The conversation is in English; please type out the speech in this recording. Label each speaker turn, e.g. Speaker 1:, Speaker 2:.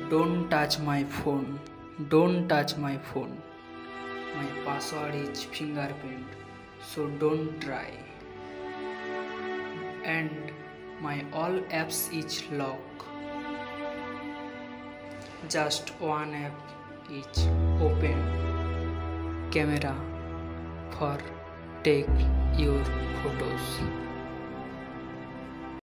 Speaker 1: Don't touch my phone. Don't touch my phone. My password is fingerprint, so don't try. And my all apps is lock. Just one app is open. Camera for take your photos.